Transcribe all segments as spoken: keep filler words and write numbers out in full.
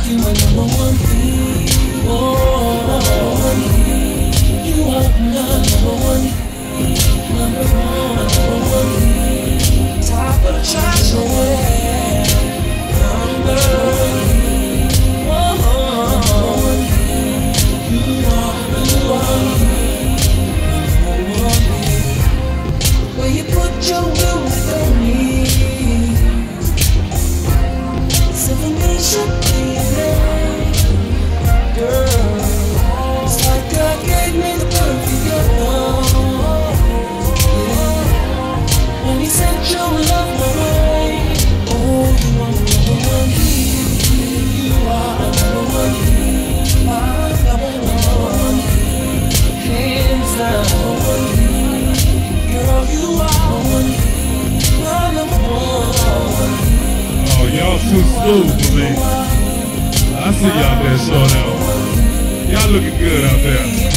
You are number one thing. Oh, number one thing. You are number one thing. Number one, number one thing. Top of the charts, yeah. Number one thing. Oh, number one thing. You are number one thing. Number one thing. Where you put your will within me. Seven nation D N A. Girl, it's like God gave me the perfect love. Yeah. When He sent your love my way. Oh, you are number one. You are number one. I'm number one. Hands down number one. Girl, you are one. I'm number one. Oh, y'all too smooth for me. I see y'all there showing out. Y'all looking good out there.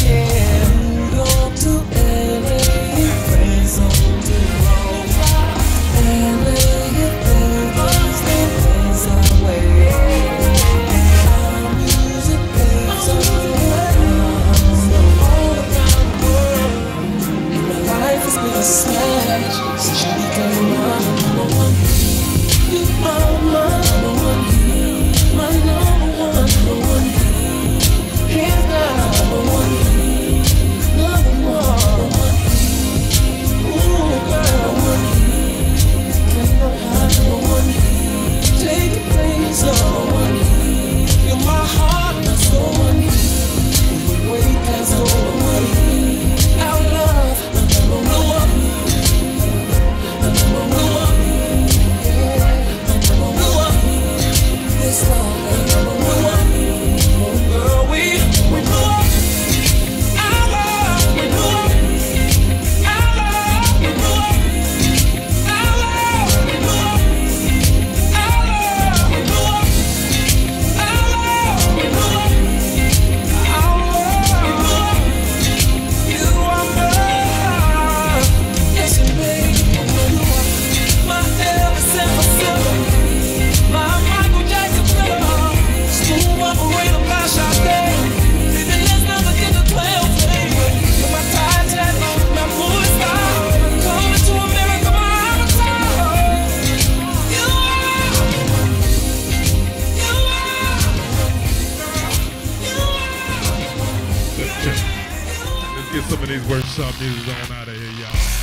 Let's get some of these workshop music on out of here, y'all.